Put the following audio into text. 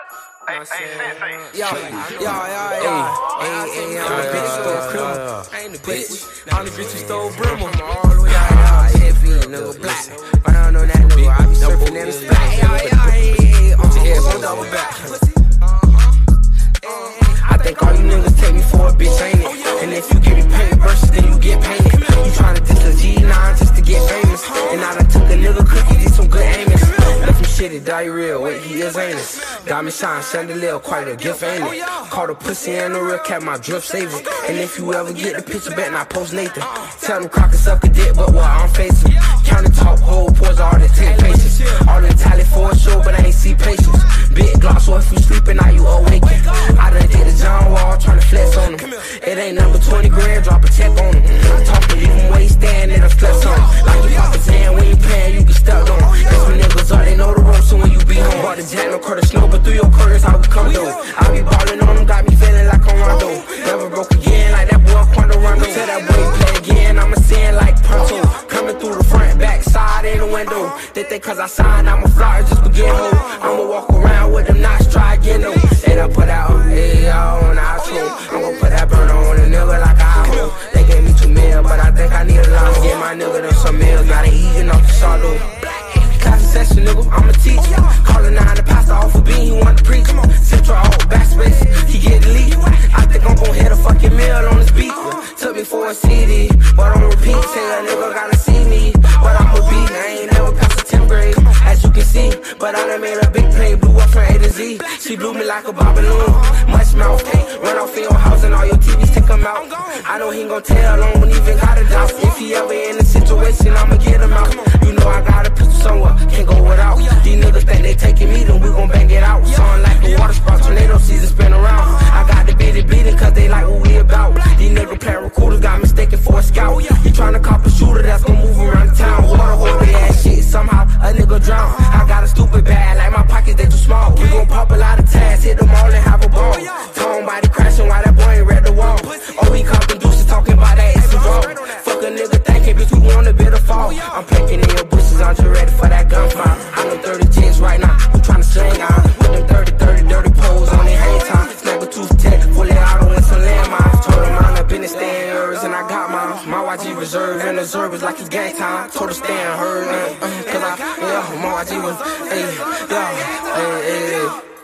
Yo, I ain't the bitch. All the bitches stole Brimmer. All the way out here, heavy, nigga, black. But I don't know that nigga, I be surfing in the spot. On your head, on double back. I think all you niggas take me for a bitch, ain't it? And if you get me painted versus, then you get painted. You tryna diss a G9 just to get famous. And I done took a nigga cookie, did some good aiming. Left him shitty, diarrhea, wait, he is anus. Diamond shine, chandelier, quite a gift, ain't it? Caught a pussy and a real cat, my drip save it. And if you ever get the picture, bet not post Nathan. Tell them Crockett suck a dick, but what I'm facing. Counting top, hold, pause, all that take patience. All in tally for a show, but I ain't see patience. Big gloss, so if you sleeping, now you awaken. I done did the John Wall, tryna flex on him. It ain't number 20 grand, drop a check on him. Talk to leave him waist stand, and I flex on him. Like you pop a tan, when you paying, you get stuck on. That's when niggas are, they know the ropes, so when you be home. Bought the jack, no curtain snow, but through your curtains, how we come though. I be ballin' on them, got me feeling like I'm Rondo. Never broke again, like that boy Quando Rondo. Tell that boy play again, I'ma sin like Pronto. Coming through the front, back, side, in the window. They think cause I signed, I'ma fly, just begin ho. I'ma walk around with them knots, try again though. And I put out, hey, on the outro. I'm gon' put that burner on a nigga like I hold. They gave me 2 mil, but I think I need a lot. Get my nigga them some meals, got it eating off the shadow. Class session, nigga, I'm a teacher. Callin' 9 the pastor off a bean, he want to preach. Central, backspace, he get the lead. I think I'm gon' hit a fucking meal on this beat. Took me for a CD, but on repeat. Say a nigga gotta see me, but I'm a beat. I ain't never passed the 10th grade, as you can see. But I done made a big play, blew up from A to Z. She blew me like a balloon, much mouth. Run off in your house and all your TVs take them out. I know he ain't gon' tell on, won't even got a doubt. If he ever in a situation, I'ma get him out. You know I got a pistol somewhere, can't go without. These niggas think they taking me, then we gon' bang it out. Sound like a water spout, tornado season spin around. I got the bitty bleeding cause they like what we about. These niggas playing recruiters got mistaken for a scout. He tryna cop a shooter that's gon' move around town. Water hole they ass shit, somehow a nigga drown. I got a stupid bag, like my pockets they too small. We gon' pop a lot of tags, hit them all and have a ball. Tone body crashing while that boy ain't read the wall. Oh, we copping deuces talking about that it's a draw. Fuck a nigga thinking, bitch, we want a bit of fall. I'm pecking in your bushes, aren't you ready for that gunfire? I know 30 jigs right now, who tryna sling on? With them 30 dirty poles on their hang time. Snap a tooth tech, fully auto and some landmines. Told him I'm up in the stand yours and I got mine. My YG reserve and observe is like it's gang time. Told her stand her, cause my YG was, hey,